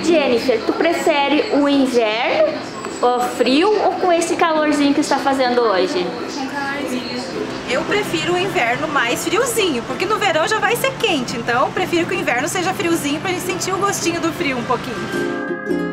Jennifer, tu prefere o inverno, o frio, ou com esse calorzinho que está fazendo hoje? Com calorzinho. Eu prefiro o inverno mais friozinho, porque no verão já vai ser quente, então eu prefiro que o inverno seja friozinho pra gente sentir o gostinho do frio um pouquinho.